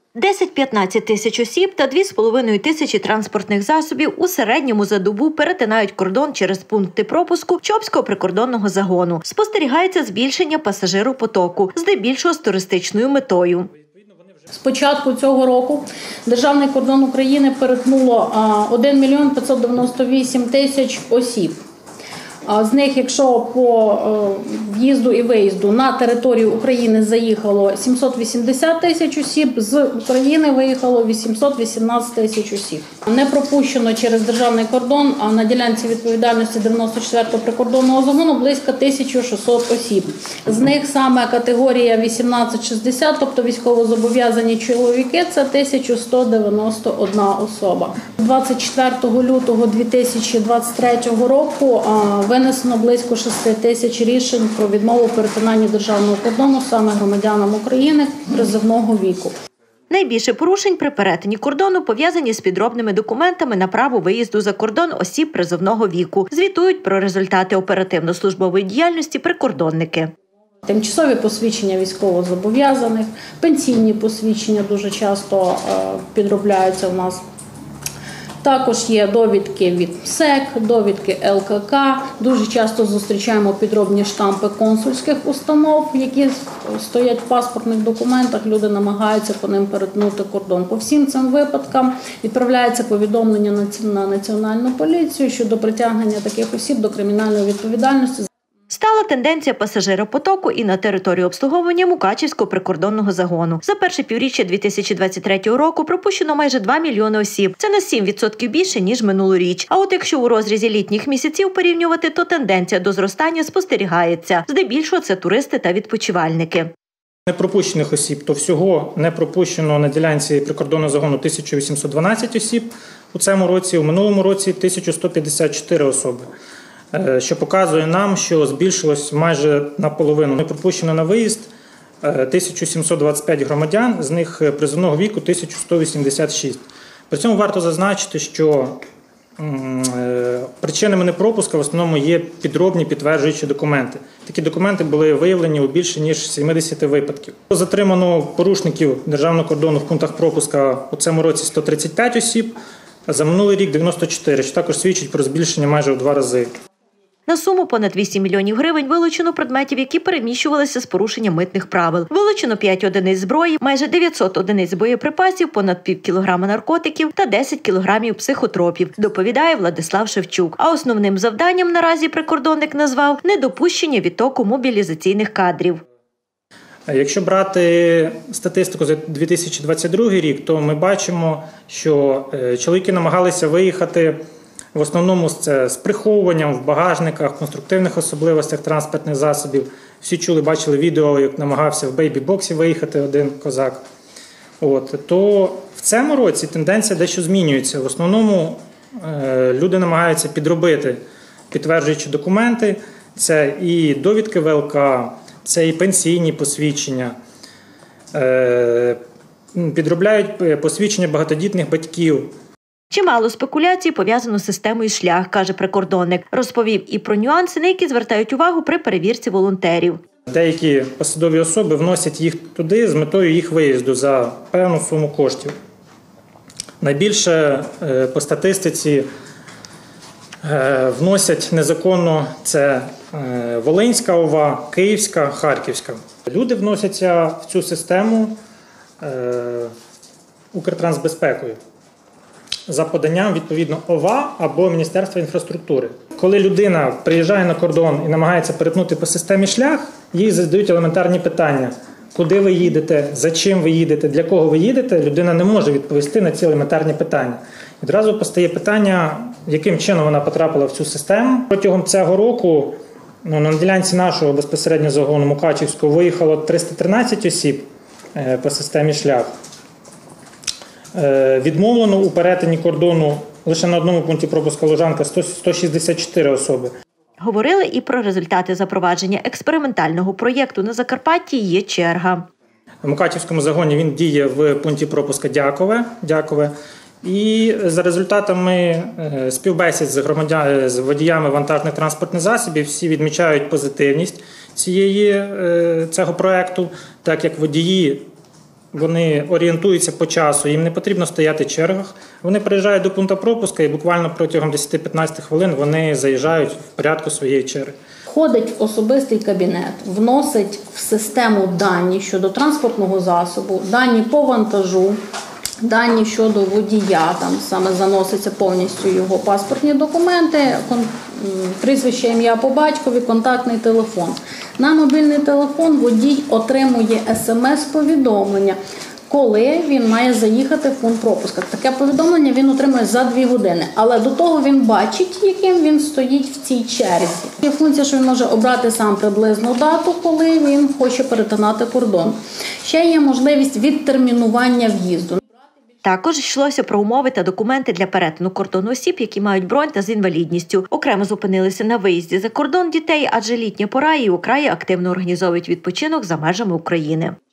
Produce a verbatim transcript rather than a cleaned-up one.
десять-п'ятнадцять тисяч осіб та дві з половиною тисячі транспортних засобів у середньому за добу перетинають кордон через пункти пропуску Чопського прикордонного загону. Спостерігається збільшення пасажиропотоку, здебільшого з туристичною метою. З початку цього року державний кордон України перетнуло один мільйон п'ятсот дев'яносто вісім тисяч осіб. З них, якщо по в'їзду і виїзду на територію України заїхало сімсот вісімдесят тисяч осіб, з України виїхало вісімсот вісімнадцять тисяч осіб. Не пропущено через державний кордон, а на ділянці відповідальності дев'яносто четвертого прикордонного загону близько тисяча шістсот осіб. З них саме категорія вісімнадцять шістдесят, тобто військовозобов'язані чоловіки, це тисяча сто дев'яносто одна особа. двадцять четвертого лютого дві тисячі двадцять третього року винесено близько шести тисяч рішень про відмову перетинання державного кордону саме громадянам України призовного віку. Найбільше порушень при перетині кордону пов'язані з підробними документами на право виїзду за кордон осіб призовного віку. Звітують про результати оперативно-службової діяльності прикордонники. Тимчасові посвідчення військовозобов'язаних, пенсійні посвідчення дуже часто підробляються в нас. Також є довідки від МСЕК, довідки Ел Ка Ка. Дуже часто зустрічаємо підробні штампи консульських установ, які стоять в паспортних документах. Люди намагаються по ним перетнути кордон. По всім цим випадкам відправляється повідомлення на Національну поліцію щодо притягнення таких осіб до кримінальної відповідальності. Стала тенденція пасажиропотоку і на території обслуговування Мукачівського прикордонного загону. За перше півріччя дві тисячі двадцять третього року пропущено майже два мільйони осіб. Це на сім відсотків більше, ніж минулоріч. А от якщо у розрізі літніх місяців порівнювати, то тенденція до зростання спостерігається. Здебільшого це туристи та відпочивальники. Непропущених осіб, то всього не пропущено на ділянці прикордонного загону тисяча вісімсот дванадцять осіб у цьому році, у минулому році тисяча сто п'ятдесят чотири особи. Що показує нам, що збільшилось майже наполовину. Не пропущено на виїзд тисяча сімсот двадцять п'ять громадян, з них призовного віку тисяча сто вісімдесят шість. При цьому варто зазначити, що причинами непропуску в основному є підробні підтверджуючі документи. Такі документи були виявлені у більше ніж сімдесят випадків. Затримано порушників державного кордону в пунктах пропуска у цьому році сто тридцять п'ять осіб, а за минулий рік дев'яносто чотири, що також свідчить про збільшення майже в два рази. На суму понад вісім мільйонів гривень вилучено предметів, які переміщувалися з порушенням митних правил. Вилучено п'ять одиниць зброї, майже дев'ятсот одиниць боєприпасів, понад пів кілограма наркотиків та десять кілограмів психотропів, доповідає Владислав Шевчук. А основним завданням наразі прикордонник назвав недопущення відтоку мобілізаційних кадрів. Якщо брати статистику за дві тисячі двадцять другий рік, то ми бачимо, що чоловіки намагалися виїхати в основному це з приховуванням в багажниках, конструктивних особливостях транспортних засобів. Всі чули, бачили відео, як намагався в бейбі-боксі виїхати один козак. От. То в цьому році тенденція дещо змінюється. В основному е, люди намагаються підробити підтверджуючі документи. Це і довідки В Л К, це і пенсійні посвідчення. Е, підробляють посвідчення багатодітних батьків. Чимало спекуляцій пов'язано з системою «Шлях», каже прикордонник. Розповів і про нюанси, на які звертають увагу при перевірці волонтерів. Деякі посадові особи вносять їх туди з метою їх виїзду за певну суму коштів. Найбільше по статистиці вносять незаконно це Волинська О В А, Київська, Харківська. Люди вносяться в цю систему Укртрансбезпекою за поданням, відповідно, О В А або Міністерства інфраструктури. Коли людина приїжджає на кордон і намагається перетнути по системі «Шлях», їй задають елементарні питання. Куди ви їдете, за чим ви їдете, для кого ви їдете, людина не може відповісти на ці елементарні питання. Відразу постає питання, яким чином вона потрапила в цю систему. Протягом цього року ну, на ділянці нашого безпосередньо загону Мукачівського виїхало триста тринадцять осіб по системі «Шлях». Відмовлено у перетині кордону лише на одному пункті пропуска Лужанка сто шістдесят чотири особи. Говорили і про результати запровадження експериментального проєкту на Закарпатті «Є черга». В Мукачівському загоні він діє в пункті пропуска Дякове. Дякове. І за результатами співбесід з, громадян, з водіями вантажних транспортних засобів всі відмічають позитивність цієї, цього проєкту, так як водії вони орієнтуються по часу, їм не потрібно стояти в чергах. Вони приїжджають до пункту пропуску і буквально протягом десять-п'ятнадцять хвилин вони заїжджають в порядку своєї черги. Входить в особистий кабінет, вносить в систему дані щодо транспортного засобу, дані по вантажу, дані щодо водія, там саме заноситься повністю його паспортні документи, прізвище, ім'я по батькові, контактний телефон. На мобільний телефон водій отримує смс-повідомлення, коли він має заїхати в пункт пропуску. Таке повідомлення він отримує за дві години, але до того він бачить, яким він стоїть в цій черзі. Є функція, що він може обрати сам приблизну дату, коли він хоче перетинати кордон. Ще є можливість відтермінування в'їзду. Також йшлося про умови та документи для перетину кордону осіб, які мають бронь та з інвалідністю. Окремо зупинилися на виїзді за кордон дітей, адже літня пора і у краї активно організовують відпочинок за межами України.